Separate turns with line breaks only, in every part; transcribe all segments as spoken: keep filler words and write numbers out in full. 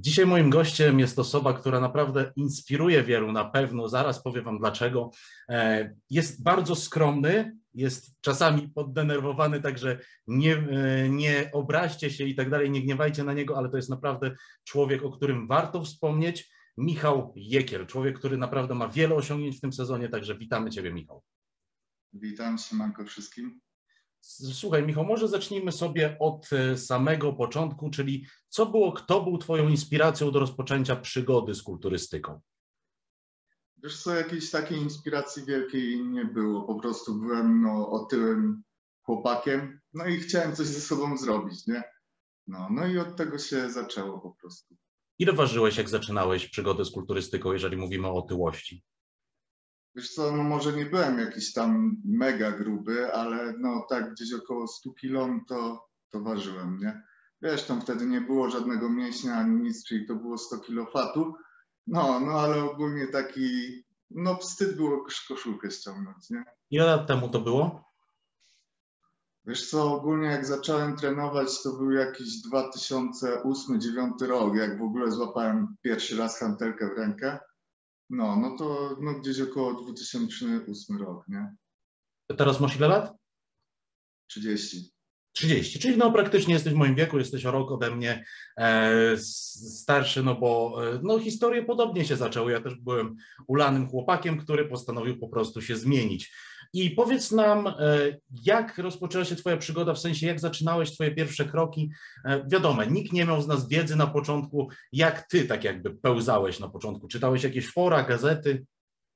Dzisiaj moim gościem jest osoba, która naprawdę inspiruje wielu, na pewno, zaraz powiem wam dlaczego. Jest bardzo skromny, jest czasami poddenerwowany, także nie, nie obraźcie się i tak dalej, nie gniewajcie na niego, ale to jest naprawdę człowiek, o którym warto wspomnieć. Michał Jekiel, człowiek, który naprawdę ma wiele osiągnięć w tym sezonie, także witamy Ciebie, Michał.
Witam, siemanko wszystkim.
Słuchaj, Michał, może zacznijmy sobie od samego początku, czyli co było, kto był Twoją inspiracją do rozpoczęcia przygody z kulturystyką?
Wiesz co, jakiejś takiej inspiracji wielkiej nie było, po prostu byłem no, otyłym chłopakiem, no i chciałem coś ze sobą zrobić, nie? No, no i od tego się zaczęło po prostu.
Ile ważyłeś, jak zaczynałeś przygodę z kulturystyką, jeżeli mówimy o otyłości?
Wiesz co, no może nie byłem jakiś tam mega gruby, ale no tak gdzieś około stu kilo to, to ważyłem, nie? Wiesz, tam wtedy nie było żadnego mięśnia ani nic, czyli to było sto kilo fatu. No, no ale ogólnie taki, no wstyd było koszulkę ściągnąć, nie?
Ile lat temu to było?
Wiesz co, ogólnie jak zacząłem trenować, to był jakiś dwa tysiące ósmy dziewiąty rok, jak w ogóle złapałem pierwszy raz hantelkę w rękę. No, no to no gdzieś około dwa tysiące ósmy rok, nie?
Teraz masz ile lat?
trzydzieści.
trzydzieści, czyli no praktycznie jesteś w moim wieku, jesteś o rok ode mnie e, starszy, no bo e, no historie podobnie się zaczęły. Ja też byłem ulanym chłopakiem, który postanowił po prostu się zmienić. I powiedz nam, e, jak rozpoczęła się Twoja przygoda, w sensie jak zaczynałeś Twoje pierwsze kroki? E, wiadomo, nikt nie miał z nas wiedzy na początku, jak Ty tak jakby pełzałeś na początku. Czytałeś jakieś fora, gazety?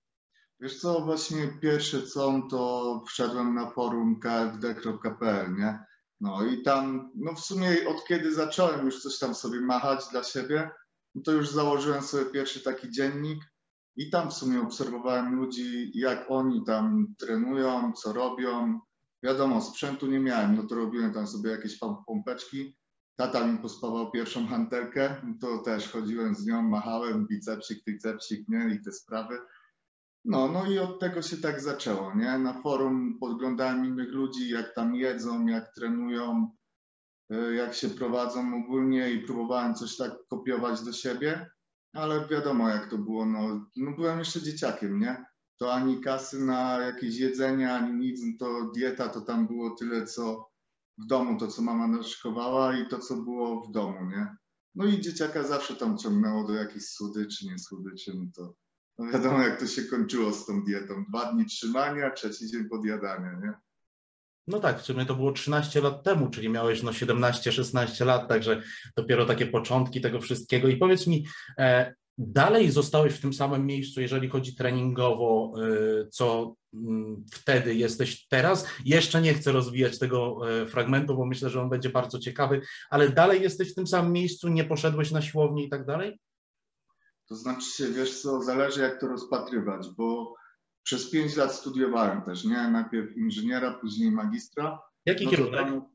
Wiesz co, właśnie pierwsze co, to wszedłem na forum k f d kropka p l, nie? No i tam, no w sumie od kiedy zacząłem już coś tam sobie machać dla siebie, no to już założyłem sobie pierwszy taki dziennik i tam w sumie obserwowałem ludzi, jak oni tam trenują, co robią. Wiadomo, sprzętu nie miałem, no to robiłem tam sobie jakieś pompeczki. Tata mi pospawał pierwszą hantelkę, no to też chodziłem z nią, machałem, bicepsik, tricepsik, nie? I te sprawy. No, no i od tego się tak zaczęło, nie? Na forum podglądałem innych ludzi, jak tam jedzą, jak trenują, jak się prowadzą ogólnie i próbowałem coś tak kopiować do siebie, ale wiadomo jak to było, no, no byłem jeszcze dzieciakiem, nie? To ani kasy na jakieś jedzenie, ani nic, no to dieta to tam było tyle, co w domu, to co mama naszykowała i to, co było w domu, nie? No i dzieciaka zawsze tam ciągnęło do jakiejś słodyczy, nie słodyczy, no to no wiadomo, jak to się kończyło z tą dietą. Dwa dni trzymania, trzeci dzień podjadania, nie?
No tak, w sumie to było trzynaście lat temu, czyli miałeś no siedemnaście szesnaście lat, także dopiero takie początki tego wszystkiego. I powiedz mi, e, dalej zostałeś w tym samym miejscu, jeżeli chodzi treningowo, e, co m, wtedy jesteś teraz? Jeszcze nie chcę rozwijać tego e, fragmentu, bo myślę, że on będzie bardzo ciekawy, ale dalej jesteś w tym samym miejscu, nie poszedłeś na siłownię i tak dalej?
To znaczy się, wiesz co, zależy jak to rozpatrywać, bo przez pięć lat studiowałem też, nie? Najpierw inżyniera, później magistra.
Jaki
no
kierunek?
Tam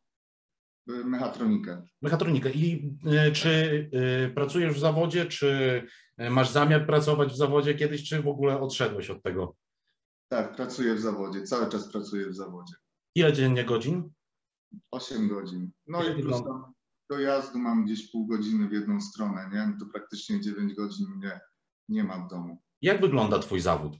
mechatronikę.
Mechatronikę. I y, czy y, pracujesz w zawodzie, czy masz zamiar pracować w zawodzie kiedyś, czy w ogóle odszedłeś od tego?
Tak, pracuję w zawodzie, cały czas pracuję w zawodzie.
Ile dziennie godzin?
osiem godzin. No
Jak
i plus
wygląda?
tam do jazdu mam gdzieś pół godziny w jedną stronę, nie? No to praktycznie dziewięć godzin mnie nie ma w domu.
Jak wygląda twój zawód?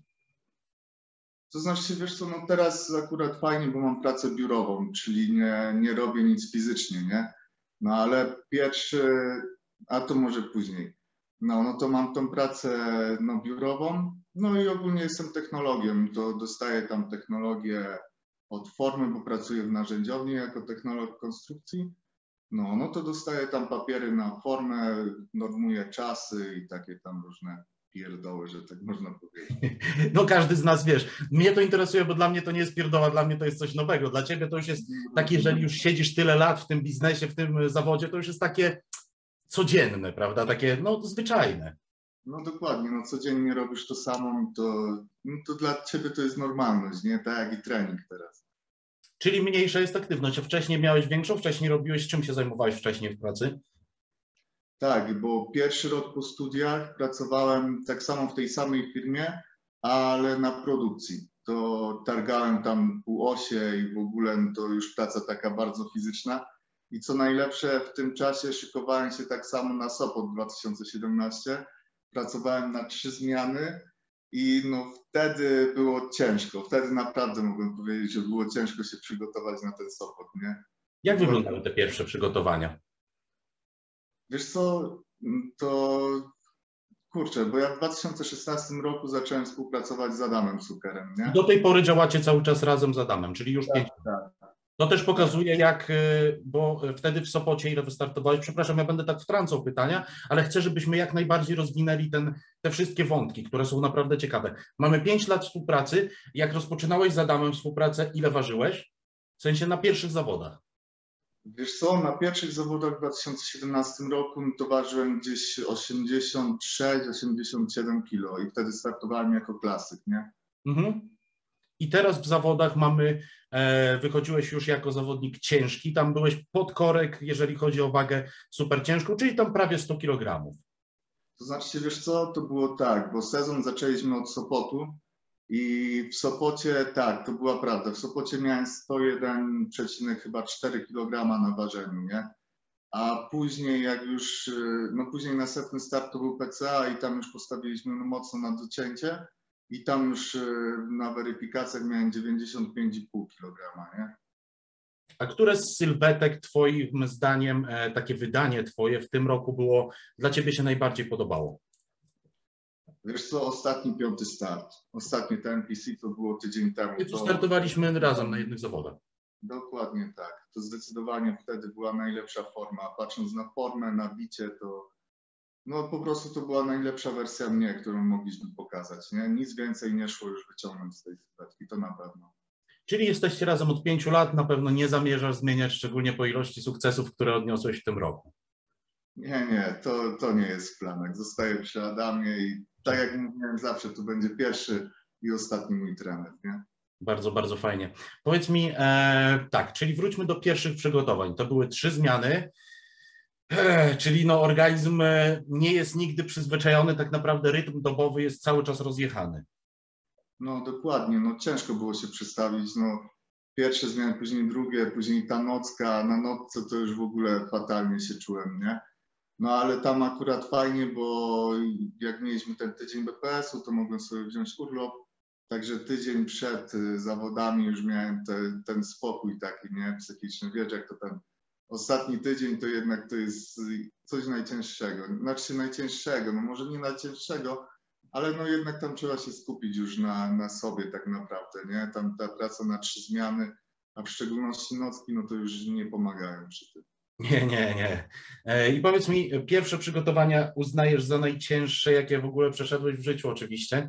To znaczy, wiesz co, no teraz akurat fajnie, bo mam pracę biurową, czyli nie, nie robię nic fizycznie, nie? No ale pierwszy, a to może później. No, no to mam tą pracę no, biurową, no i ogólnie jestem technologiem, to dostaję tam technologię od formy, bo pracuję w narzędziowni jako technolog konstrukcji. No, no to dostaję tam papiery na formę, normuję czasy i takie tam różne pierdoły, że tak można powiedzieć.
No każdy z nas, wiesz, mnie to interesuje, bo dla mnie to nie jest pierdoła, dla mnie to jest coś nowego. Dla ciebie to już jest takie, jeżeli już siedzisz tyle lat w tym biznesie, w tym zawodzie, to już jest takie codzienne, prawda? Takie, no, zwyczajne.
No dokładnie, no codziennie robisz to samo, to, no to dla ciebie to jest normalność, nie? Tak jak i trening teraz.
Czyli mniejsza jest aktywność. A wcześniej miałeś większą? Wcześniej robiłeś, czym się zajmowałeś wcześniej w pracy?
Tak, bo pierwszy rok po studiach pracowałem tak samo w tej samej firmie, ale na produkcji. To targałem tam półosie i w ogóle to już praca taka bardzo fizyczna. I co najlepsze, w tym czasie szykowałem się tak samo na Sopot dwa tysiące siedemnaście. Pracowałem na trzy zmiany i no wtedy było ciężko. Wtedy naprawdę mogłem powiedzieć, że było ciężko się przygotować na ten Sopot, nie?
Jak
Było...
wyglądały te pierwsze przygotowania?
Wiesz co, to kurczę, bo ja w dwa tysiące szesnastym roku zacząłem współpracować z Adamem Zuckerem, nie?
Do tej pory działacie cały czas razem z Adamem, czyli już
Tak,
pięć.
tak.
To też pokazuje, jak, bo wtedy w Sopocie ile wystartowałeś? Przepraszam, ja będę tak wtrącał pytania, ale chcę, żebyśmy jak najbardziej rozwinęli ten, te wszystkie wątki, które są naprawdę ciekawe. Mamy pięć lat współpracy. Jak rozpoczynałeś z Adamem współpracę, ile ważyłeś? W sensie na pierwszych zawodach.
Wiesz co, na pierwszych zawodach w dwa tysiące siedemnastym roku to ważyłem gdzieś osiemdziesiąt sześć osiemdziesiąt siedem kilo i wtedy startowałem jako klasyk, nie?
Mhm. I teraz w zawodach mamy, e, wychodziłeś już jako zawodnik ciężki, tam byłeś podkorek, jeżeli chodzi o wagę super ciężką, czyli tam prawie sto kilogramów.
To znaczy, wiesz co, to było tak, bo sezon zaczęliśmy od Sopotu i w Sopocie, tak, to była prawda, w Sopocie miałem sto jeden przecinek cztery kilograma na ważeniu, nie? A później jak już, no później następny start to był P C A i tam już postawiliśmy no mocno na docięcie i tam już na weryfikacjach miałem dziewięćdziesiąt pięć i pół kilograma, nie?
A które z sylwetek twoim zdaniem, e, takie wydanie twoje w tym roku było, dla ciebie się najbardziej podobało?
Wiesz co, ostatni piąty start, ostatni T M P C to było tydzień temu.
My tu
to...
startowaliśmy razem na jednych zawodach.
Dokładnie tak. To zdecydowanie wtedy była najlepsza forma. Patrząc na formę, na bicie, to no po prostu to była najlepsza wersja mnie, którą mogliśmy pokazać. Nie? Nic więcej nie szło już wyciągnąć z tej sylwetki, to na pewno.
Czyli jesteście razem od pięciu lat, na pewno nie zamierzasz zmieniać, szczególnie po ilości sukcesów, które odniosłeś w tym roku.
Nie, nie, to, to nie jest w planach. Zostaję przy Adamie i tak jak mówiłem zawsze, to będzie pierwszy i ostatni mój trener, nie?
Bardzo, bardzo fajnie. Powiedz mi, e, tak, czyli wróćmy do pierwszych przygotowań. To były trzy zmiany, e, czyli no organizm nie jest nigdy przyzwyczajony, tak naprawdę rytm dobowy jest cały czas rozjechany.
No dokładnie, no ciężko było się przestawić, no pierwsze zmiany, później drugie, później ta nocka, na nocce to już w ogóle fatalnie się czułem, nie? No ale tam akurat fajnie, bo jak mieliśmy ten tydzień B P S-u, to mogłem sobie wziąć urlop, także tydzień przed zawodami już miałem te, ten spokój taki, nie, psychiczny, wiesz, jak to ten ostatni tydzień to jednak to jest coś najcięższego, znaczy najcięższego, no może nie najcięższego, ale no jednak tam trzeba się skupić już na, na sobie tak naprawdę, nie, tam ta praca na trzy zmiany, a w szczególności nocki, no to już nie pomagają przy tym.
Nie, nie, nie. I powiedz mi, pierwsze przygotowania uznajesz za najcięższe, jakie w ogóle przeszedłeś w życiu oczywiście?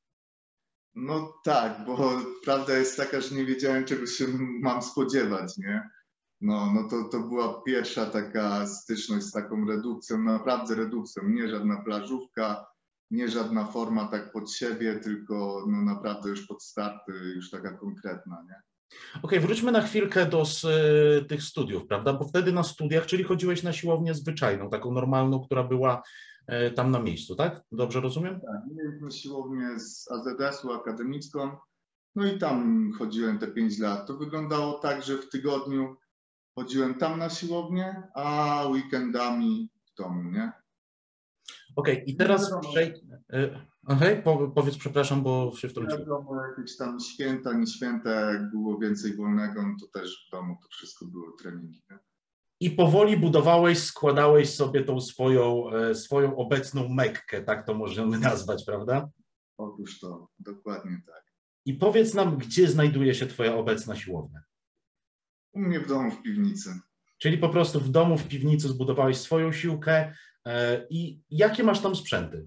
No tak, bo prawda jest taka, że nie wiedziałem, czego się mam spodziewać, nie? No, no to, to była pierwsza taka styczność z taką redukcją, naprawdę redukcją, nie żadna plażówka, nie żadna forma tak pod siebie, tylko no naprawdę już pod starty, już taka konkretna, nie?
Okej, okay, wróćmy na chwilkę do y, tych studiów, prawda? Bo wtedy na studiach, czyli chodziłeś na siłownię zwyczajną, taką normalną, która była y, tam na miejscu, tak? Dobrze rozumiem?
Tak, mieliśmy siłownię z A Z S-u akademicką, no i tam chodziłem te pięć lat. To wyglądało tak, że w tygodniu chodziłem tam na siłownię, a weekendami w domu, nie?
Okej, okay, i teraz przejdź... Okay, powiedz, przepraszam, bo się wtrąciłem.
Wiadomo, jakieś tam święta, nie święta, jak było więcej wolnego, no to też w domu to wszystko było treningi. Nie?
I powoli budowałeś, składałeś sobie tą swoją, swoją obecną Mekkę, tak to możemy nazwać, prawda?
Otóż to, dokładnie tak.
I powiedz nam, gdzie znajduje się twoja obecna siłownia?
U mnie w domu, w piwnicy.
Czyli po prostu w domu, w piwnicy zbudowałeś swoją siłkę i jakie masz tam sprzęty?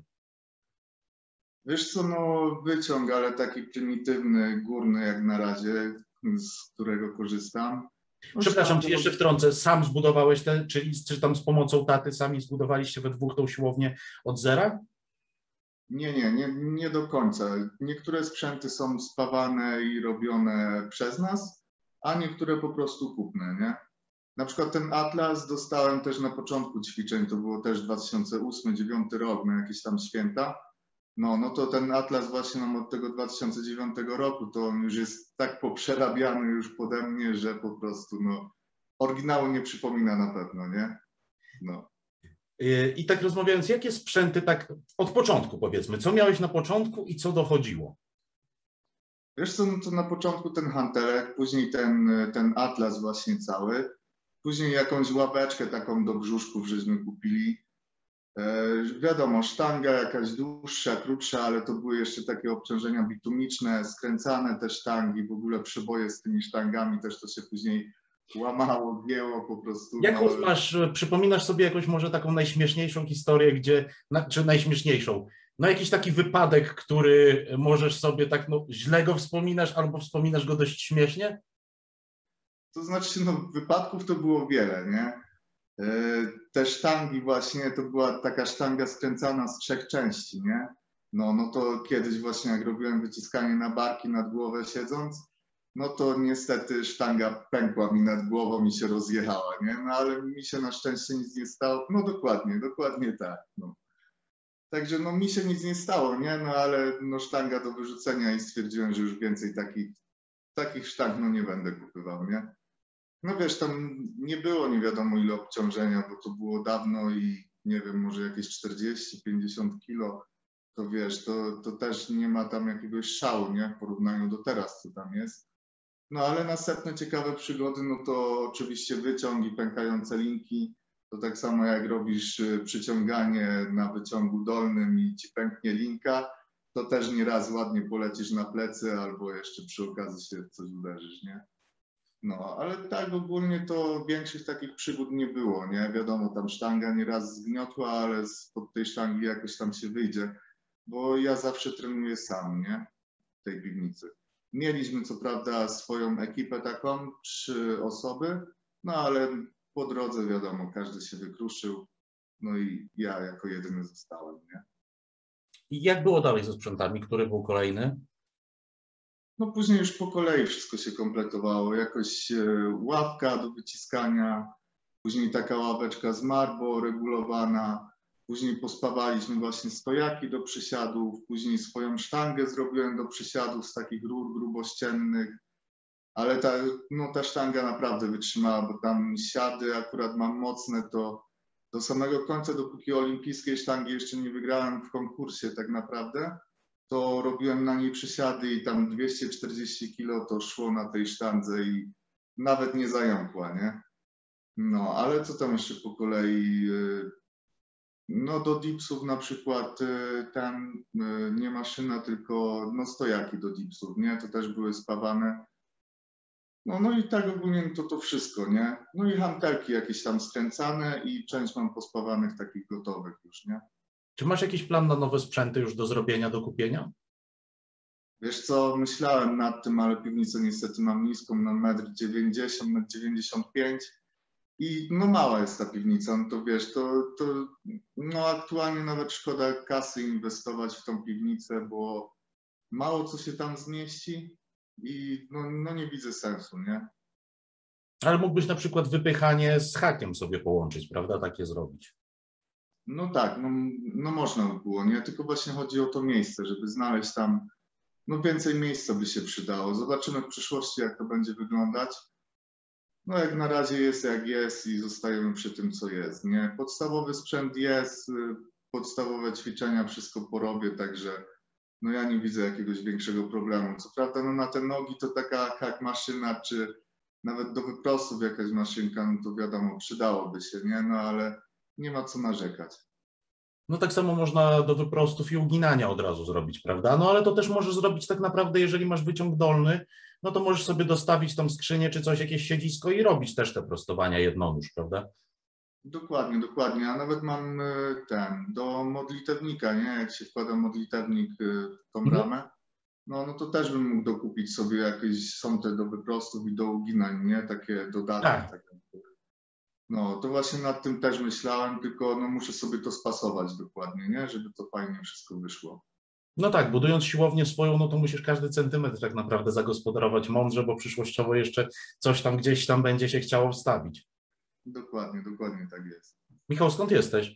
Wiesz co, no wyciąg, ale taki prymitywny, górny jak na razie, z którego korzystam. No,
Przepraszam, ci jeszcze wtrącę, sam zbudowałeś te, czyli czy tam z pomocą taty sami zbudowaliście we dwóch tą siłownię od zera?
Nie, nie, nie, nie do końca. Niektóre sprzęty są spawane i robione przez nas, a niektóre po prostu kupne, nie? Na przykład ten Atlas dostałem też na początku ćwiczeń, to było też dwa tysiące ósmy dwa tysiące dziewiąty rok, na jakieś tam święta. No, no to ten Atlas właśnie nam od tego dwa tysiące dziewiątego roku, to on już jest tak poprzerabiany już pode mnie, że po prostu no, oryginału nie przypomina na pewno, nie? No.
I tak rozmawiając, jakie sprzęty tak od początku powiedzmy, co miałeś na początku i co dochodziło?
Wiesz co, no to na początku ten hantelek, później ten, ten atlas właśnie cały, później jakąś ławeczkę taką do brzuszków żeśmy kupili. E, wiadomo, sztanga jakaś dłuższa, krótsza, ale to były jeszcze takie obciążenia bitumiczne, skręcane te sztangi, w ogóle przeboje z tymi sztangami, też to się później łamało, gięło po prostu.
Jaką
no.
masz, przypominasz sobie jakąś może taką najśmieszniejszą historię, gdzie, czy najśmieszniejszą, no jakiś taki wypadek, który możesz sobie tak no, źle go wspominasz albo wspominasz go dość śmiesznie?
To znaczy, no wypadków to było wiele, nie? Te sztangi właśnie, to była taka sztanga skręcana z trzech części, nie? No, no to kiedyś właśnie jak robiłem wyciskanie na barki nad głowę siedząc, no to niestety sztanga pękła mi nad głową i się rozjechała, nie? No ale mi się na szczęście nic nie stało. No dokładnie, dokładnie tak. No. Także no mi się nic nie stało, nie? No ale no sztanga do wyrzucenia i stwierdziłem, że już więcej takich, takich sztang no nie będę kupywał, nie? No wiesz, tam nie było nie wiadomo ile obciążenia, bo to było dawno i nie wiem, może jakieś czterdzieści pięćdziesiąt kilo, to wiesz, to, to też nie ma tam jakiegoś szału, nie? W porównaniu do teraz, co tam jest. No ale następne ciekawe przygody, no to oczywiście wyciąg i pękające linki. To tak samo jak robisz przyciąganie na wyciągu dolnym i ci pęknie linka, to też nieraz ładnie polecisz na plecy albo jeszcze przy okazji się w coś uderzysz, nie? No, ale tak ogólnie to większych takich przygód nie było, nie? Wiadomo, tam sztanga nieraz zgniotła, ale spod tej sztangi jakoś tam się wyjdzie, bo ja zawsze trenuję sam, nie? W tej piwnicy. Mieliśmy co prawda swoją ekipę taką, trzy osoby, no ale po drodze wiadomo, każdy się wykruszył, no i ja jako jedyny zostałem, nie?
I jak było dalej ze sprzętami? Który był kolejny?
No później już po kolei wszystko się kompletowało. Jakoś ławka do wyciskania, później taka ławeczka z marbo regulowana, później pospawaliśmy właśnie stojaki do przysiadów, później swoją sztangę zrobiłem do przysiadów z takich rur grubościennych, ale ta, no ta sztanga naprawdę wytrzymała, bo tam siady akurat mam mocne, to do samego końca, dopóki olimpijskiej sztangi jeszcze nie wygrałem w konkursie tak naprawdę, to robiłem na niej przysiady i tam dwieście czterdzieści kilo to szło na tej sztandze i nawet nie zająkła, nie? No, ale co tam jeszcze po kolei? No do dipsów na przykład tam nie maszyna, tylko no stojaki do dipsów, nie? To też były spawane. No, no i tak ogólnie to to wszystko, nie? No i hantelki jakieś tam skręcane i część mam pospawanych takich gotowych już, nie?
Czy masz jakiś plan na nowe sprzęty już do zrobienia, do kupienia?
Wiesz co, myślałem nad tym, ale piwnicę niestety mam niską na metr dziewięćdziesiąt, metr dziewięćdziesiąt pięć i no mała jest ta piwnica, no to wiesz, to, to no aktualnie nawet szkoda kasy inwestować w tą piwnicę, bo mało co się tam zmieści i no, no nie widzę sensu, nie?
Ale mógłbyś na przykład wypychanie z hakiem sobie połączyć, prawda? Takie zrobić.
No tak, no, no można by było, nie? Tylko właśnie chodzi o to miejsce, żeby znaleźć tam, no więcej miejsca by się przydało. Zobaczymy w przyszłości, jak to będzie wyglądać. No jak na razie jest jak jest i zostajemy przy tym, co jest, nie? Podstawowy sprzęt jest, podstawowe ćwiczenia, wszystko porobię, także no ja nie widzę jakiegoś większego problemu. Co prawda no na te nogi to taka jak maszyna, czy nawet do wyprostów jakaś maszynka, no to wiadomo, przydałoby się, nie? No ale nie ma co narzekać.
No tak samo można do wyprostów i uginania od razu zrobić, prawda? No ale to też możesz zrobić tak naprawdę, jeżeli masz wyciąg dolny, no to możesz sobie dostawić tam skrzynię czy coś, jakieś siedzisko i robić też te prostowania jednonóż, prawda?
Dokładnie, dokładnie. A nawet mam ten, do modlitewnika, nie? Jak się wkłada modlitewnik w tą
Mhm.
ramę, no, no to też bym mógł dokupić sobie jakieś, są te do wyprostów i do uginań, nie? Takie dodatki.
Tak.
Takie. No, to właśnie nad tym też myślałem, tylko no muszę sobie to spasować dokładnie, nie? Żeby to fajnie wszystko wyszło.
No tak, budując siłownię swoją, no to musisz każdy centymetr tak naprawdę zagospodarować mądrze, bo przyszłościowo jeszcze coś tam gdzieś tam będzie się chciało wstawić.
Dokładnie, dokładnie tak jest.
Michał, skąd jesteś?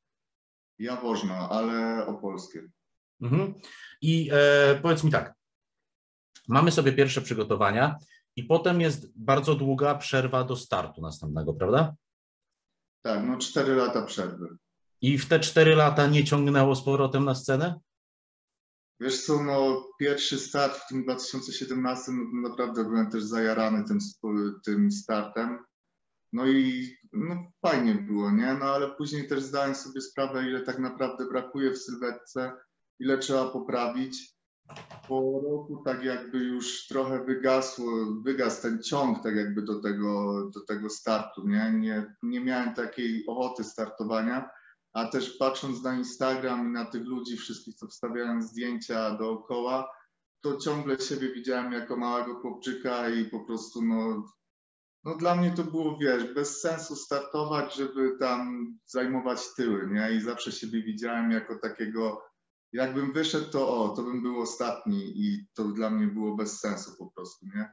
Jaworzno, ale opolskie.
Mhm. I e, powiedz mi tak, mamy sobie pierwsze przygotowania I potem jest bardzo długa przerwa do startu następnego, prawda?
Tak, no cztery lata przerwy.
I w te cztery lata nie ciągnęło z powrotem na scenę?
Wiesz co, no pierwszy start w tym dwa tysiące siedemnastym no, naprawdę byłem też zajarany tym, tym startem. No i no, fajnie było, nie? No ale później też zdałem sobie sprawę, ile tak naprawdę brakuje w sylwetce, ile trzeba poprawić. Po roku tak jakby już trochę wygasło, wygasł ten ciąg tak jakby do tego, do tego startu, nie? Nie, nie miałem takiej ochoty startowania, a też patrząc na Instagram i na tych ludzi wszystkich, co wstawiają zdjęcia dookoła, to ciągle siebie widziałem jako małego chłopczyka i po prostu no, no dla mnie to było, wiesz, bez sensu startować, żeby tam zajmować tyły, nie? I zawsze siebie widziałem jako takiego, jakbym wyszedł, to o, to bym był ostatni i to dla mnie było bez sensu po prostu, nie?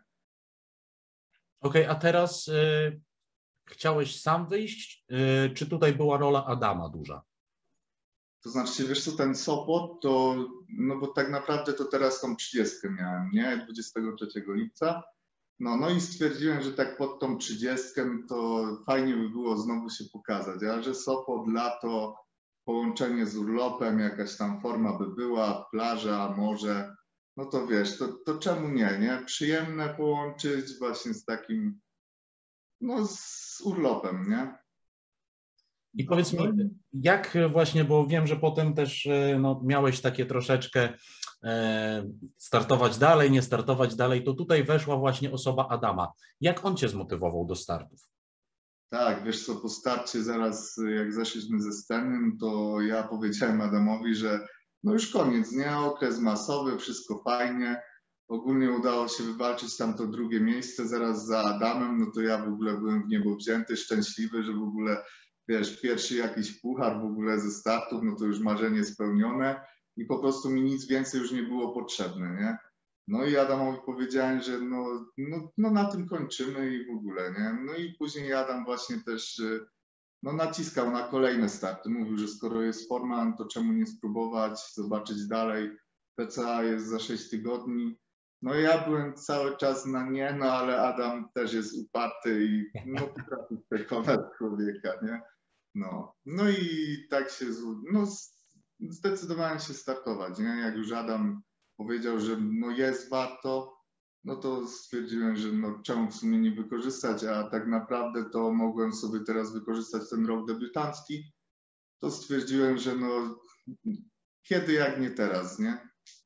Okej, okay, a teraz y, chciałeś sam wyjść, y, czy tutaj była rola Adama duża?
To znaczy, wiesz co, ten Sopot, to, no bo tak naprawdę to teraz tą trzydziestkę miałem, nie? dwudziestego trzeciego lipca. No, no i stwierdziłem, że tak pod tą trzydziestkę to fajnie by było znowu się pokazać, ale że Sopot, lato, połączenie z urlopem, jakaś tam forma by była, plaża, morze, no to wiesz, to, to czemu nie, nie? Przyjemne połączyć właśnie z takim, no z urlopem, nie?
I powiedz mi, jak właśnie, bo wiem, że potem też no, miałeś takie troszeczkę e, startować dalej, nie startować dalej, to tutaj weszła właśnie osoba Adama. Jak on cię zmotywował do startów?
Tak, wiesz co, po starcie zaraz jak zeszliśmy ze sceny, to ja powiedziałem Adamowi, że no już koniec, nie? Okres masowy, wszystko fajnie. Ogólnie udało się wywalczyć tam to drugie miejsce zaraz za Adamem, no to ja w ogóle byłem w niebo wzięty, szczęśliwy, że w ogóle, wiesz, pierwszy jakiś puchar w ogóle ze startów, no to już marzenie spełnione i po prostu mi nic więcej już nie było potrzebne, nie? No i Adamowi powiedziałem, że no, no, no na tym kończymy i w ogóle, nie? No i później Adam właśnie też no, naciskał na kolejne starty. Mówił, że skoro jest forma, to czemu nie spróbować, zobaczyć dalej. P C A jest za sześć tygodni. No i ja byłem cały czas na nie, no ale Adam też jest uparty i no potrafi przekonać człowieka, nie? No, no i tak się, no zdecydowałem się startować, nie? Jak już Adam powiedział, że no jest warto, no to stwierdziłem, że no czemu w sumie nie wykorzystać, a tak naprawdę to mogłem sobie teraz wykorzystać ten rok debiutancki, to stwierdziłem, że no kiedy jak nie teraz, nie?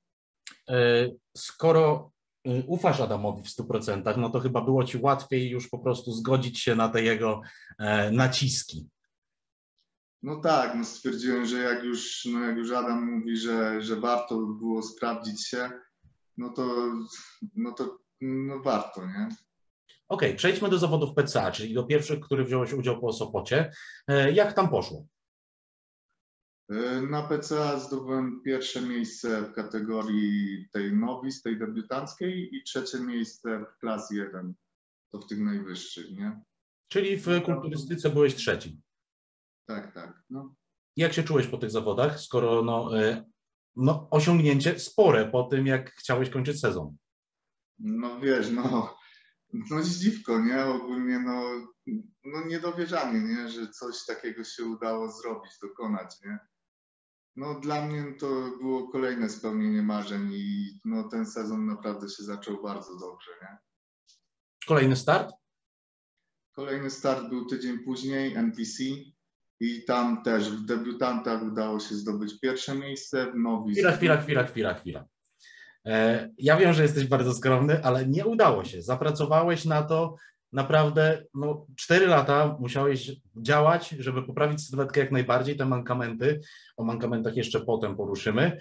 Skoro ufasz Adamowi w stu procentach, no to chyba było ci łatwiej już po prostu zgodzić się na te jego naciski.
No tak, no stwierdziłem, że jak już, no jak już Adam mówi, że, że warto by było sprawdzić się, no to, no to no warto, nie?
Okej, okay, przejdźmy do zawodów P C A, czyli do pierwszych, który wziąłeś udział po Sopocie. Jak tam poszło?
Na P C A zdobyłem pierwsze miejsce w kategorii tej nowice, tej debiutanckiej i trzecie miejsce w klas jeden, to w tych najwyższych, nie?
Czyli w kulturystyce byłeś trzeci.
Tak, tak. No.
Jak się czułeś po tych zawodach, skoro no, no, osiągnięcie spore po tym, jak chciałeś kończyć sezon?
No wiesz, no, no zdziwko, nie? Ogólnie no, no niedowierzanie, nie? Że coś takiego się udało zrobić, dokonać, nie? No dla mnie to było kolejne spełnienie marzeń i no, ten sezon naprawdę się zaczął bardzo dobrze, nie?
Kolejny start?
Kolejny start był tydzień później, N P C. I tam też w debiutantach udało się zdobyć pierwsze miejsce, w nowice.
Chwila, chwila, chwila, chwila, chwila. Ja wiem, że jesteś bardzo skromny, ale nie udało się. Zapracowałeś na to naprawdę, no cztery lata musiałeś działać, żeby poprawić sylwetkę jak najbardziej, te mankamenty. O mankamentach jeszcze potem poruszymy.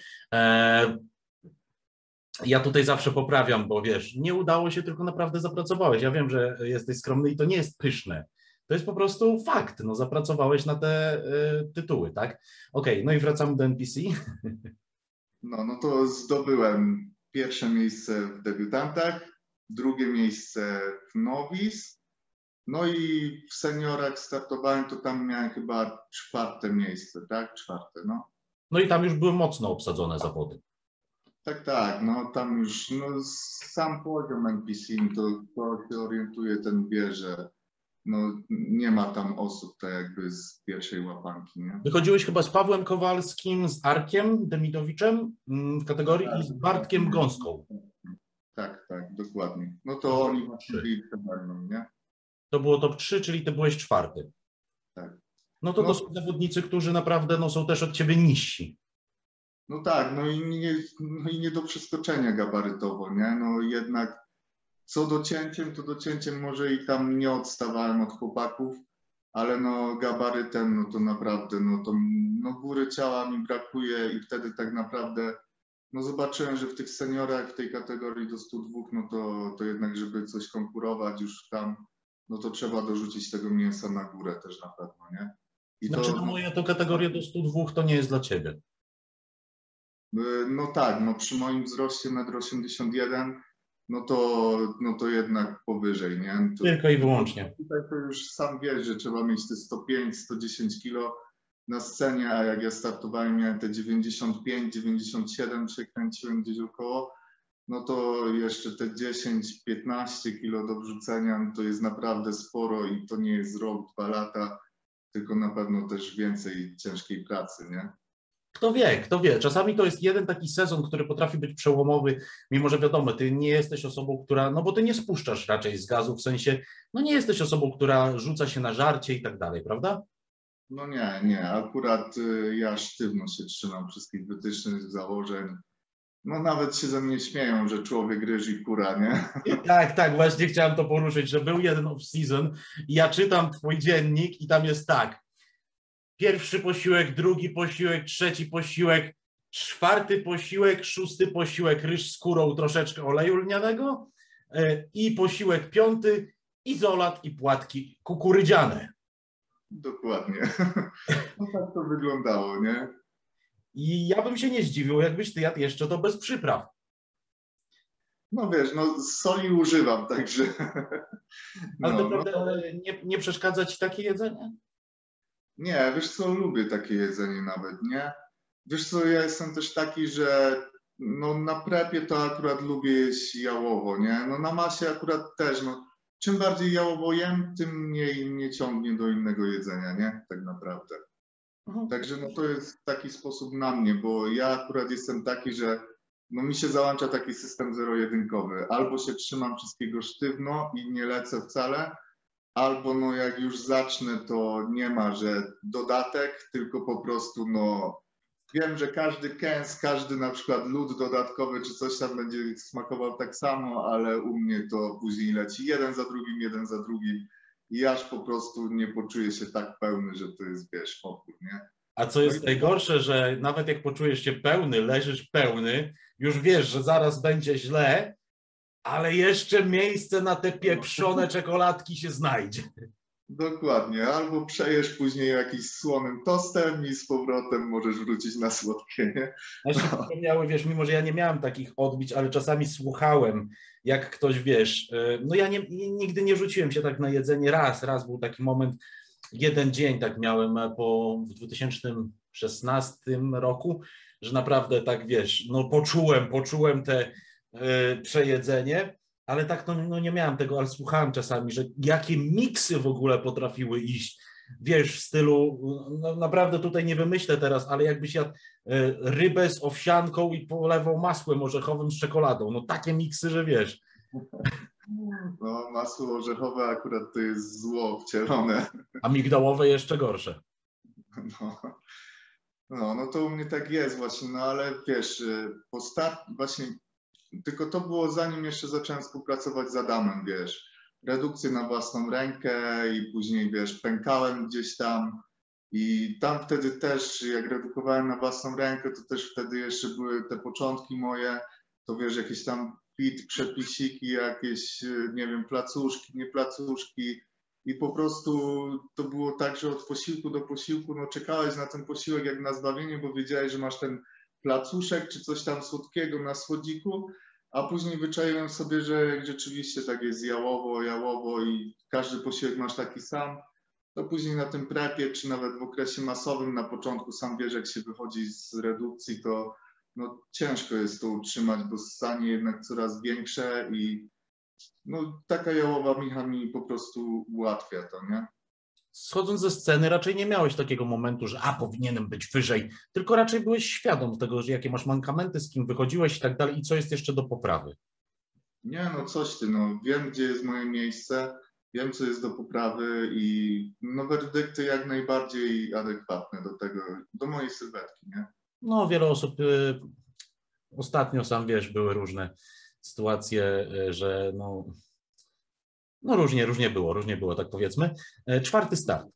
Ja tutaj zawsze poprawiam, bo wiesz, nie udało się, tylko naprawdę zapracowałeś. Ja wiem, że jesteś skromny i to nie jest pyszne. To jest po prostu fakt, no zapracowałeś na te y, tytuły, tak? Okej, okay, no i wracamy do N P C.
No, no to zdobyłem pierwsze miejsce w debiutantach, drugie miejsce w nowice, no i w seniorach startowałem, to tam miałem chyba czwarte miejsce, tak? Czwarte, no.
No i tam już były mocno obsadzone zawody.
Tak, tak, no tam już no, sam poziom N P C to, to się orientuje, ten wie, że no, nie ma tam osób tak jakby z pierwszej łapanki, nie?
Wychodziłeś chyba z Pawłem Kowalskim, z Arkiem Demidowiczem mm, w kategorii i z Bartkiem Gąską.
Tak, tak, dokładnie. No
To
to
było
oni
top
właśnie
trzy.
byli przede mną, nie?
To było top trzy, czyli ty byłeś czwarty.
Tak.
No to
No,
to są zawodnicy, którzy naprawdę no, są też od ciebie niżsi.
no tak, no i, nie, no i nie do przeskoczenia gabarytowo, nie? No jednak co docięciem, to docięciem może i tam nie odstawałem od chłopaków, ale no gabarytem, no to naprawdę, no to no góry ciała mi brakuje i wtedy tak naprawdę no zobaczyłem, że w tych seniorach, w tej kategorii do stu dwóch, no to, to jednak, żeby coś konkurować już tam, no to trzeba dorzucić tego mięsa na górę też na pewno, nie? I
Znaczy,
to,
no
no,
moja to kategoria do stu dwóch to nie jest dla ciebie.
no tak, no przy moim wzroście metr osiemdziesiąt jeden, no to, no to jednak powyżej, nie? To,
Tylko i wyłącznie.
tutaj to już sam wiesz, że trzeba mieć te sto pięć, sto dziesięć kilo na scenie, a jak ja startowałem, miałem te dziewięćdziesiąt pięć, dziewięćdziesiąt siedem się kręciłem gdzieś około, no to jeszcze te dziesięć, piętnaście kilo do wrzucenia, no to jest naprawdę sporo i to nie jest rok, dwa lata, tylko na pewno też więcej ciężkiej pracy, nie?
Kto wie, kto wie. Czasami to jest jeden taki sezon, który potrafi być przełomowy, mimo że wiadomo, ty nie jesteś osobą, która, no bo ty nie spuszczasz raczej z gazu, w sensie, no nie jesteś osobą, która rzuca się na żarcie i tak dalej, prawda?
No nie, nie, akurat y, ja sztywno się trzymam wszystkich wytycznych, założeń. No nawet się ze mnie śmieją, że człowiek ryż i kura, nie?
Tak, tak, właśnie chciałem to poruszyć, że był jeden off-season i ja czytam twój dziennik i tam jest tak, pierwszy posiłek, drugi posiłek, trzeci posiłek, czwarty posiłek, szósty posiłek, ryż z kurą, troszeczkę oleju lnianego e, i posiłek piąty, izolat i płatki kukurydziane.
Dokładnie. No tak to wyglądało, nie?
I ja bym się nie zdziwił, jakbyś ty jadł jeszcze to bez przypraw.
No wiesz, no soli używam, także...
Ale
No, no
naprawdę
ale
e, nie, nie przeszkadza ci takie jedzenie?
nie, wiesz co, lubię takie jedzenie nawet, nie? Wiesz co, ja jestem też taki, że no na prepie to akurat lubię jeść jałowo, nie? No na masie akurat też, no czym bardziej jałowo jem, tym mniej mnie ciągnie do innego jedzenia, nie? Tak naprawdę.
Mhm.
Także no to jest taki sposób na mnie, bo ja akurat jestem taki, że no mi się załącza taki system zero-jedynkowy. Albo się trzymam wszystkiego sztywno i nie lecę wcale, albo no jak już zacznę, to nie ma, że dodatek, tylko po prostu no wiem, że każdy kęs, każdy na przykład lód dodatkowy czy coś tam będzie smakował tak samo, ale u mnie to później leci jeden za drugim, jeden za drugim i aż po prostu nie poczuję się tak pełny, że to jest, wiesz, opór, nie?
A co
No
jest
i
najgorsze, że nawet jak poczujesz się pełny, leżysz pełny, już wiesz, że zaraz będzie źle, ale jeszcze miejsce na te pieprzone czekoladki się znajdzie.
dokładnie, albo przejesz później jakiś słonym tostem i z powrotem możesz wrócić na słodkie, nie?
Ja się przypomniały, wiesz, mimo że ja nie miałem takich odbić, ale czasami słuchałem, jak ktoś, wiesz, y, no ja nie, nigdy nie rzuciłem się tak na jedzenie, raz, raz był taki moment, jeden dzień tak miałem po, w dwa tysiące szesnastym roku, że naprawdę tak, wiesz, no poczułem, poczułem te y, przejedzenie, ale tak no, no nie miałem tego, ale słuchałem czasami, że jakie miksy w ogóle potrafiły iść, wiesz, w stylu, no naprawdę tutaj nie wymyślę teraz, ale jakbyś jadł y, rybę z owsianką i polewał masłem orzechowym z czekoladą, no takie miksy, że wiesz.
No, masło orzechowe akurat to jest zło wcielone.
A migdałowe jeszcze gorsze.
No, no, no to u mnie tak jest właśnie, no ale wiesz, postat... właśnie, tylko to było zanim jeszcze zacząłem współpracować z Adamem, wiesz, redukcje na własną rękę i później, wiesz, pękałem gdzieś tam i tam wtedy też, jak redukowałem na własną rękę, to też wtedy jeszcze były te początki moje, to wiesz, jakieś tam fit, przepisiki, jakieś, nie wiem, placuszki, nie placuszki, i po prostu to było tak, że od posiłku do posiłku, no czekałeś na ten posiłek jak na zbawienie, bo wiedziałeś, że masz ten placuszek czy coś tam słodkiego na słodziku, a później wyczaiłem sobie, że jak rzeczywiście tak jest jałowo, jałowo i każdy posiłek masz taki sam, to później na tym prepie, czy nawet w okresie masowym na początku, sam wiesz, jak się wychodzi z redukcji, to no ciężko jest to utrzymać, bo stanie jednak coraz większe i no taka jałowa micha mi po prostu ułatwia to, nie?
Schodząc ze sceny, raczej nie miałeś takiego momentu, że a, powinienem być wyżej, tylko raczej byłeś świadom tego, że jakie masz mankamenty, z kim wychodziłeś i tak dalej i co jest jeszcze do poprawy.
Nie, no coś ty, no wiem, gdzie jest moje miejsce, wiem, co jest do poprawy i no werdykty jak najbardziej adekwatne do tego, do mojej sylwetki, nie?
No, wiele osób, y, ostatnio sam wiesz, były różne sytuacje, y, że no, no różnie, różnie było, różnie było, tak powiedzmy. E, Czwarty start.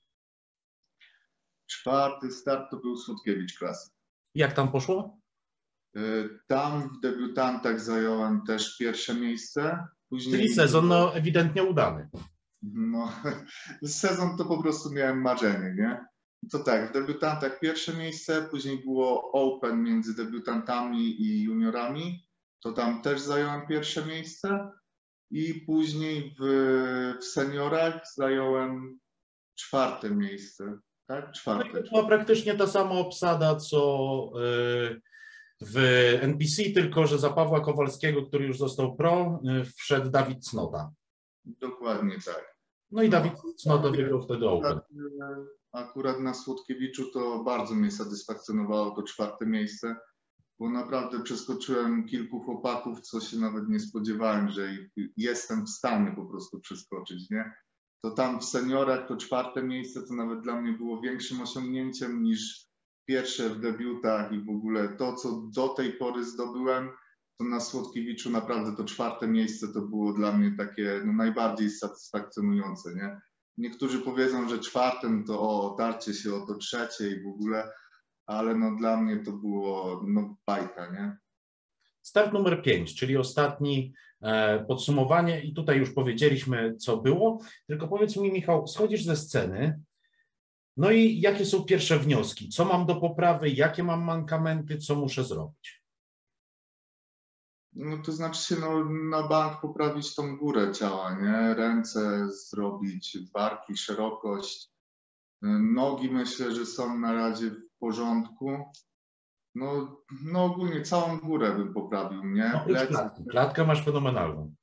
Czwarty start to był Słodkiewicz klasy.
Jak tam poszło?
Y, Tam w debiutantach zająłem też pierwsze miejsce. Później
Czyli sezon no, ewidentnie udany.
No, sezon to po prostu miałem marzenie, nie? To tak, w debiutantach pierwsze miejsce, później było Open między debiutantami i juniorami, to tam też zająłem pierwsze miejsce i później w, w seniorach zająłem czwarte miejsce, tak? Czwarte.
To była praktycznie ta sama obsada, co y, w N P C, tylko że za Pawła Kowalskiego, który już został pro, y, wszedł Dawid Cnota.
Dokładnie tak.
No i
No,
Dawid Cnota wygrał wtedy Open.
Akurat, akurat na Słodkiewiczu to bardzo mnie satysfakcjonowało to czwarte miejsce, bo naprawdę przeskoczyłem kilku chłopaków, co się nawet nie spodziewałem, że jestem w stanie po prostu przeskoczyć, nie? To tam w seniorach to czwarte miejsce to nawet dla mnie było większym osiągnięciem niż pierwsze w debiutach i w ogóle to, co do tej pory zdobyłem, to na Słodkiewiczu naprawdę to czwarte miejsce to było dla mnie takie no, najbardziej satysfakcjonujące, nie? Niektórzy powiedzą, że czwartym to o, otarcie się o to trzecie i w ogóle, ale no dla mnie to było no bajka, nie?
Start numer pięć, czyli ostatni, e, podsumowanie i tutaj już powiedzieliśmy, co było, tylko powiedz mi, Michał, schodzisz ze sceny, no i jakie są pierwsze wnioski? Co mam do poprawy, jakie mam mankamenty, co muszę zrobić?
No to znaczy się no, na bank poprawić tą górę ciała, nie? Ręce zrobić, barki, szerokość. Nogi myślę, że są na razie w porządku. No, no ogólnie całą górę bym poprawił, nie?
Oprócz klatki. Klatkę masz fenomenalną.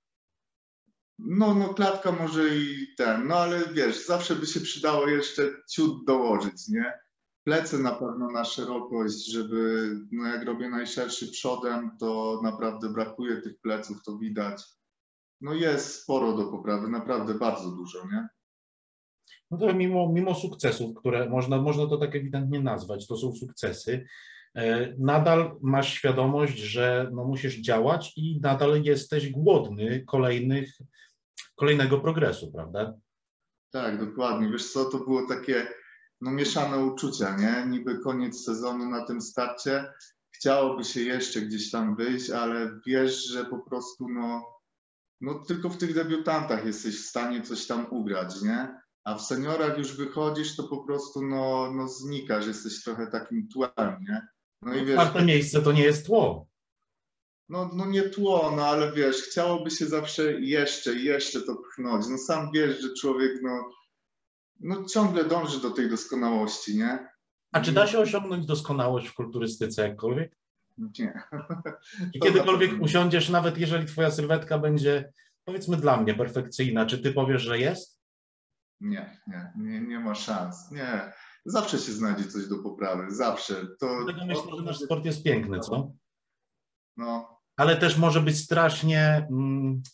No, no klatka może i ten, no ale wiesz, zawsze by się przydało jeszcze ciut dołożyć, nie? Plecy na pewno na szerokość, żeby, no jak robię najszerszy przodem, to naprawdę brakuje tych pleców, to widać. No jest sporo do poprawy, naprawdę bardzo dużo, nie?
No to mimo, mimo sukcesów, które można, można to tak ewidentnie nazwać, to są sukcesy, nadal masz świadomość, że no musisz działać i nadal jesteś głodny kolejnych, kolejnego progresu, prawda?
Tak, dokładnie. Wiesz co, to było takie no, mieszane uczucia, nie? Niby koniec sezonu na tym starcie. Chciałoby się jeszcze gdzieś tam wyjść, ale wiesz, że po prostu no, no tylko w tych debiutantach jesteś w stanie coś tam ugrać, nie? A w seniorach już wychodzisz, to po prostu no, no znikasz, jesteś trochę takim tłem, nie?
No i wiesz, czwarte miejsce to nie jest tło.
No, no nie tło, no ale wiesz, chciałoby się zawsze jeszcze, jeszcze to pchnąć. No sam wiesz, że człowiek no, no ciągle dąży do tej doskonałości, nie?
A czy da się osiągnąć doskonałość w kulturystyce jakkolwiek?
Nie.
I kiedykolwiek usiądziesz, nawet jeżeli twoja sylwetka będzie, powiedzmy dla mnie, perfekcyjna, czy ty powiesz, że jest?
Nie, nie, nie, nie ma szans, nie. Zawsze się znajdzie coś do poprawy, zawsze. To...
Dlatego myślę, że nasz sport jest piękny, co?
No.
Ale też może być strasznie, mm,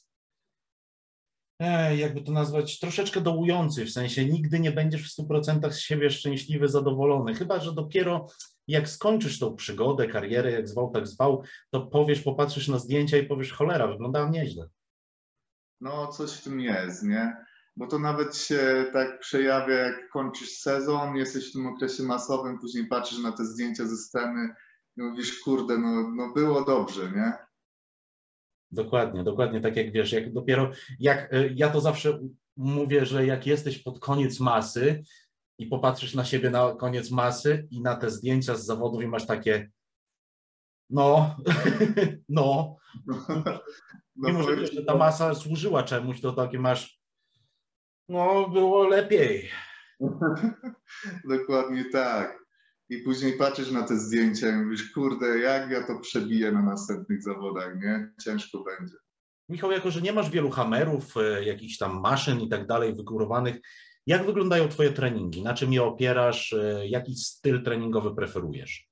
jakby to nazwać, troszeczkę dołujący, w sensie nigdy nie będziesz w stu procentach z siebie szczęśliwy, zadowolony, chyba że dopiero jak skończysz tą przygodę, karierę, jak zwał, tak zwał, to powiesz, popatrzysz na zdjęcia i powiesz, cholera, wyglądałem nieźle.
No coś w tym jest, nie? Bo to nawet się tak przejawia, jak kończysz sezon, jesteś w tym okresie masowym, później patrzysz na te zdjęcia ze sceny i mówisz, kurde, no, no było dobrze, nie?
Dokładnie, dokładnie tak jak wiesz, jak dopiero, jak ja to zawsze mówię, że jak jesteś pod koniec masy i popatrzysz na siebie na koniec masy i na te zdjęcia z zawodów i masz takie, no, no, mimo że wiesz, że ta masa służyła czemuś, to takie masz, no było lepiej.
Dokładnie tak. i później patrzysz na te zdjęcia i mówisz, kurde, jak ja to przebiję na następnych zawodach, nie? Ciężko będzie.
Michał, jako że nie masz wielu hamerów, jakichś tam maszyn i tak dalej wygórowanych, jak wyglądają twoje treningi? Na czym je opierasz? Jaki styl treningowy preferujesz?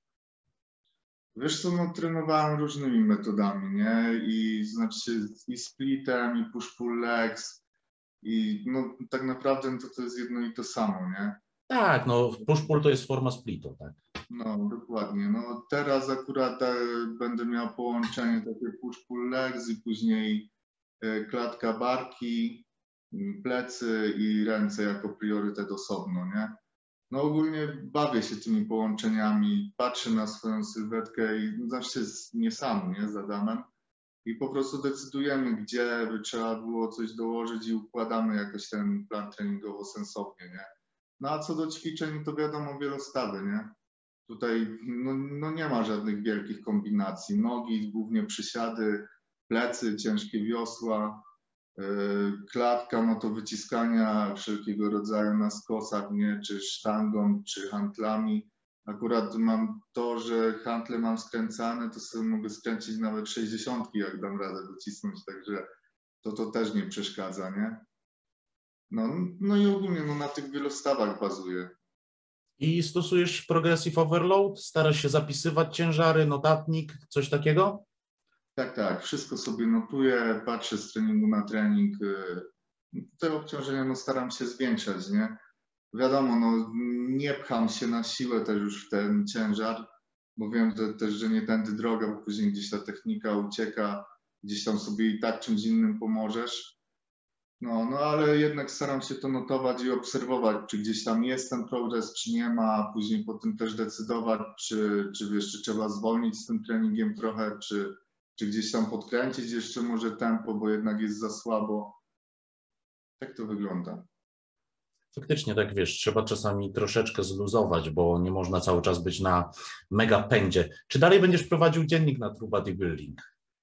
Wiesz co, no trenowałem różnymi metodami, nie? I znaczy i splitem, i push-pull legs, i no tak naprawdę no to, to jest jedno i to samo, nie?
Tak, no push-pull to jest forma splitu, tak?
No, dokładnie. No teraz akurat e, będę miał połączenie takie push-pull legs i później e, klatka barki, plecy i ręce jako priorytet osobno, nie? No ogólnie bawię się tymi połączeniami, patrzę na swoją sylwetkę i no, znaczy nie sam, nie, z Adamem i po prostu decydujemy, gdzie by trzeba było coś dołożyć i układamy jakoś ten plan treningowo sensownie, nie? No a co do ćwiczeń, to wiadomo, wielostawy, nie? Tutaj no, no nie ma żadnych wielkich kombinacji. Nogi, głównie przysiady, plecy, ciężkie wiosła, klatka, no to wyciskania wszelkiego rodzaju na skosach, nie? Czy sztangą, czy hantlami. Akurat mam to, że hantle mam skręcane, to sobie mogę skręcić nawet sześćdziesiątki, jak dam radę docisnąć, także to, to też nie przeszkadza, nie? No, no i ogólnie no, na tych wielostawach bazuję.
I stosujesz progressive overload? Starasz się zapisywać ciężary, notatnik, coś takiego?
Tak, tak, wszystko sobie notuję, patrzę z treningu na trening. Te obciążenia no, staram się zwiększać, nie? Wiadomo, no, nie pcham się na siłę też już w ten ciężar, bo wiem że, też, że nie tędy droga, bo później gdzieś ta technika ucieka, gdzieś tam sobie i tak czymś innym pomożesz. No, no ale jednak staram się to notować i obserwować, czy gdzieś tam jest ten progres, czy nie ma, a później po tym też decydować, czy, czy wiesz, czy trzeba zwolnić z tym treningiem trochę, czy, czy gdzieś tam podkręcić jeszcze może tempo, bo jednak jest za słabo. Tak to wygląda.
Faktycznie, tak wiesz, trzeba czasami troszeczkę zluzować, bo nie można cały czas być na mega pędzie. Czy dalej będziesz prowadził dziennik na True Bodybuilding?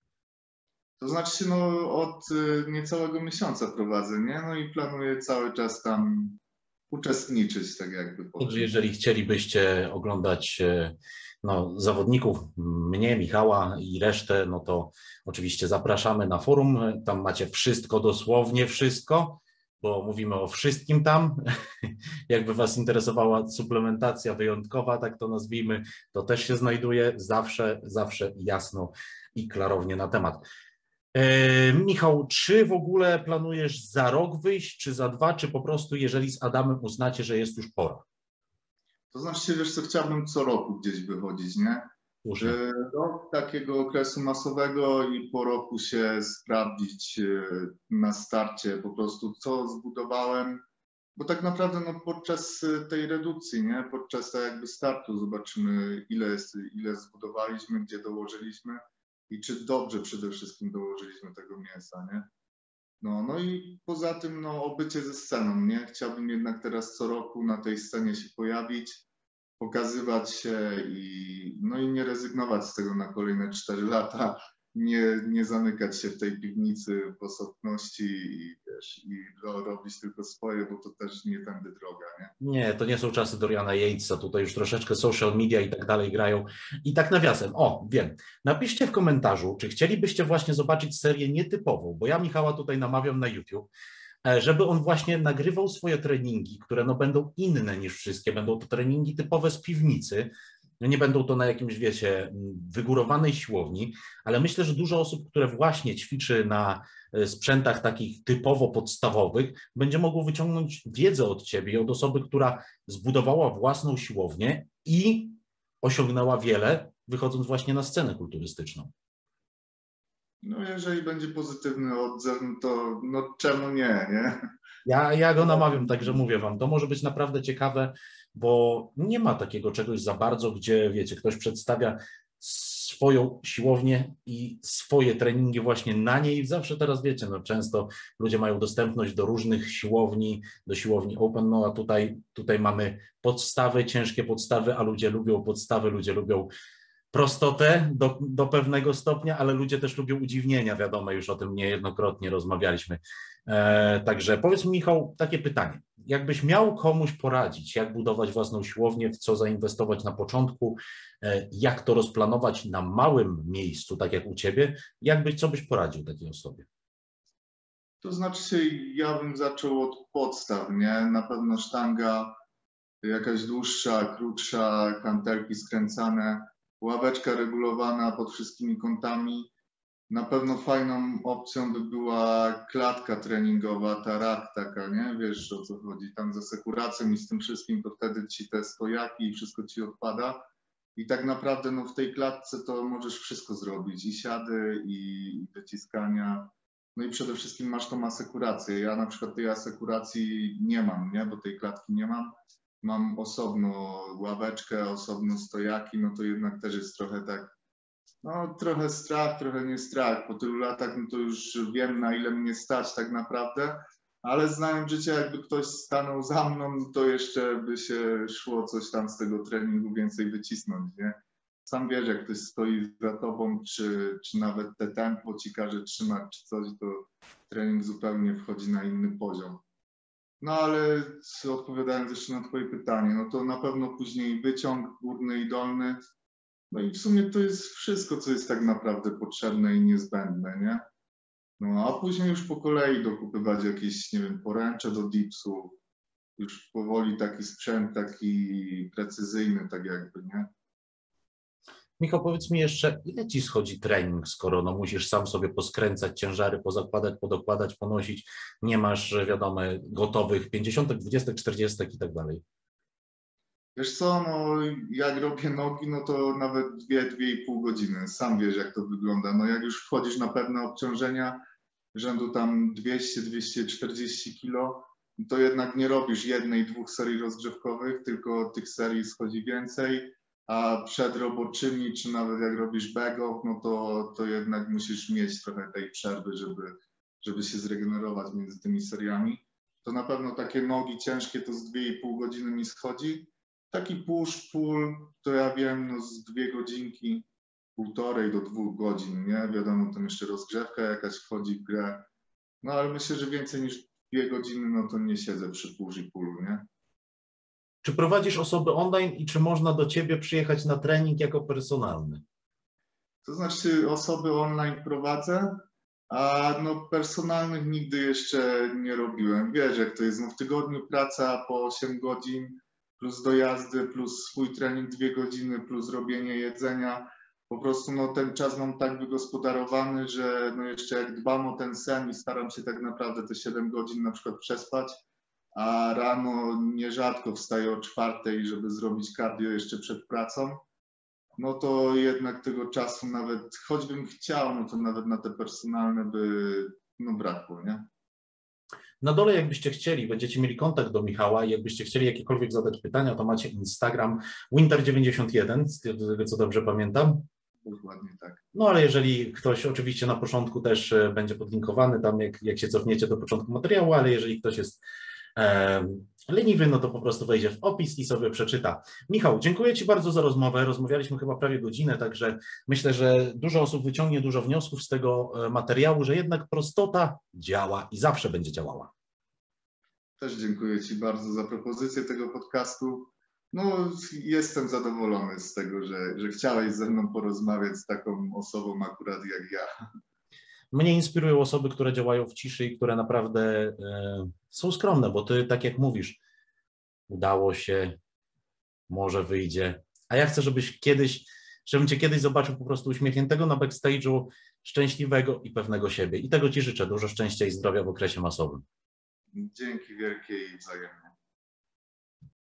To znaczy się, no od niecałego miesiąca prowadzę, nie? No i planuję cały czas tam uczestniczyć, tak jakby powiem.
Jeżeli chcielibyście oglądać no, zawodników, mnie, Michała i resztę, no to oczywiście zapraszamy na forum. Tam macie wszystko, dosłownie wszystko, bo mówimy o wszystkim tam. Jakby was interesowała suplementacja wyjątkowa, tak to nazwijmy, to też się znajduje zawsze, zawsze jasno i klarownie na temat. E, Michał, czy w ogóle planujesz za rok wyjść, czy za dwa, czy po prostu jeżeli z Adamem uznacie, że jest już pora?
To znaczy, wiesz co, chciałbym co roku gdzieś wychodzić, nie?
Słusznie.
Do takiego okresu masowego i po roku się sprawdzić na starcie po prostu, co zbudowałem, bo tak naprawdę no, podczas tej redukcji, nie? Podczas tak jakby startu zobaczymy, ile, jest, ile zbudowaliśmy, gdzie dołożyliśmy i czy dobrze przede wszystkim dołożyliśmy tego mięsa, nie? No, no i poza tym no, obycie ze sceną, nie? Chciałbym jednak teraz co roku na tej scenie się pojawić, pokazywać się i, no i nie rezygnować z tego na kolejne cztery lata, nie, nie zamykać się w tej piwnicy w osobności i, wiesz, i robić tylko swoje, bo to też nie tędy droga, nie?
Nie, to nie są czasy Doriana Yatesa, tutaj już troszeczkę social media i tak dalej grają. I tak nawiasem, o, wiem, napiszcie w komentarzu, czy chcielibyście właśnie zobaczyć serię nietypową, bo ja Michała tutaj namawiam na YouTube, żeby on właśnie nagrywał swoje treningi, które no będą inne niż wszystkie, będą to treningi typowe z piwnicy, no nie będą to na jakimś, wiecie, wygórowanej siłowni, ale myślę, że dużo osób, które właśnie ćwiczy na sprzętach takich typowo podstawowych, będzie mogło wyciągnąć wiedzę od ciebie, od osoby, która zbudowała własną siłownię i osiągnęła wiele, wychodząc właśnie na scenę kulturystyczną.
No jeżeli będzie pozytywny odzew, no to no czemu nie, nie?
Ja, ja go namawiam, także mówię wam, to może być naprawdę ciekawe, bo nie ma takiego czegoś za bardzo, gdzie wiecie, ktoś przedstawia swoją siłownię i swoje treningi właśnie na niej. Zawsze teraz wiecie, no często ludzie mają dostępność do różnych siłowni, do siłowni open, no a tutaj, tutaj mamy podstawy, ciężkie podstawy, a ludzie lubią podstawy, ludzie lubią prostotę do, do pewnego stopnia, ale ludzie też lubią udziwnienia, wiadomo, już o tym niejednokrotnie rozmawialiśmy. E, także powiedz mi, Michał, takie pytanie. jakbyś miał komuś poradzić, jak budować własną siłownię, w co zainwestować na początku, jak to rozplanować na małym miejscu, tak jak u ciebie, jakbyś, co byś poradził takiej osobie?
To znaczy, ja bym zaczął od podstaw, nie? Na pewno sztanga jakaś dłuższa, krótsza, kantelki skręcane, ławeczka regulowana pod wszystkimi kątami. Na pewno fajną opcją by była klatka treningowa, ta rack taka, nie? Wiesz, o co chodzi, tam z asekuracją i z tym wszystkim, to wtedy ci te stojaki i wszystko ci odpada. I tak naprawdę no, w tej klatce to możesz wszystko zrobić, i siady, i wyciskania. No i przede wszystkim masz tą asekurację. Ja na przykład tej asekuracji nie mam, nie? Bo tej klatki nie mam. Mam osobno ławeczkę, osobno stojaki, no to jednak też jest trochę tak, no trochę strach, trochę nie strach. Po tylu latach no to już wiem, na ile mnie stać tak naprawdę, ale znając życie, jakby ktoś stanął za mną, to jeszcze by się szło coś tam z tego treningu więcej wycisnąć, nie? Sam wiesz, jak ktoś stoi za tobą, czy, czy nawet te tempo ci każe trzymać, czy coś, to trening zupełnie wchodzi na inny poziom. No ale odpowiadając jeszcze na twoje pytanie, no to na pewno później wyciąg górny i dolny. No i w sumie to jest wszystko, co jest tak naprawdę potrzebne i niezbędne, nie? No a później już po kolei dokupywać jakieś, nie wiem, poręcze do dipsów, już powoli taki sprzęt, taki precyzyjny, tak jakby, nie?
Michał, powiedz mi jeszcze, ile ci schodzi trening, skoro no musisz sam sobie poskręcać ciężary, pozakładać, podokładać, ponosić, nie masz, wiadomo, gotowych pięćdziesiątek, dwudziestek, czterdziestek i tak dalej?
Wiesz co, no jak robię nogi, no to nawet dwie, dwie i pół godziny. Sam wiesz, jak to wygląda. No jak już wchodzisz na pewne obciążenia, rzędu tam dwieście do dwustu czterdziestu kilo, to jednak nie robisz jednej, dwóch serii rozgrzewkowych, tylko tych serii schodzi więcej, a przed roboczymi, czy nawet jak robisz bag-off, no to, to jednak musisz mieć trochę tej przerwy, żeby, żeby się zregenerować między tymi seriami. To na pewno takie nogi ciężkie to z dwie i pół godziny mi schodzi. Taki push-pull, to ja wiem, no z dwie godzinki, półtorej do dwóch godzin, nie? Wiadomo, tam jeszcze rozgrzewka jakaś wchodzi w grę. No ale myślę, że więcej niż dwie godziny, no to nie siedzę przy push i pullu, nie?
Czy prowadzisz osoby online i czy można do ciebie przyjechać na trening jako personalny?
To znaczy osoby online prowadzę, a no personalnych nigdy jeszcze nie robiłem. Wiesz, jak to jest, no w tygodniu praca po osiem godzin, plus dojazdy, plus swój trening dwie godziny, plus robienie jedzenia. Po prostu no, ten czas mam tak wygospodarowany, że no, jeszcze jak dbam o ten sen i staram się tak naprawdę te siedem godzin na przykład przespać, a rano nierzadko wstaję o czwartej, żeby zrobić cardio jeszcze przed pracą, no to jednak tego czasu nawet, choćbym chciał, no to nawet na te personalne by no, brakło, nie?
Na dole, jakbyście chcieli, będziecie mieli kontakt do Michała i jakbyście chcieli jakiekolwiek zadać pytania, to macie Instagram winter dziewięćdziesiąt jeden, z tego co dobrze pamiętam.
Dokładnie tak.
No ale jeżeli ktoś, oczywiście na początku też będzie podlinkowany tam, jak, jak się cofniecie do początku materiału, ale jeżeli ktoś jest e, leniwy, no to po prostu wejdzie w opis i sobie przeczyta. Michał, dziękuję ci bardzo za rozmowę. Rozmawialiśmy chyba prawie godzinę, także myślę, że dużo osób wyciągnie dużo wniosków z tego materiału, że jednak prostota działa i zawsze będzie działała.
Też dziękuję ci bardzo za propozycję tego podcastu. No, jestem zadowolony z tego, że, że chciałeś ze mną porozmawiać z taką osobą akurat jak ja.
Mnie inspirują osoby, które działają w ciszy i które naprawdę e, są skromne, bo ty, tak jak mówisz, udało się, może wyjdzie. A ja chcę, żebyś kiedyś, żebym cię kiedyś zobaczył po prostu uśmiechniętego na backstage'u, szczęśliwego i pewnego siebie. I tego ci życzę. Dużo szczęścia i zdrowia w okresie masowym.
Dzięki wielkie i wzajemnie.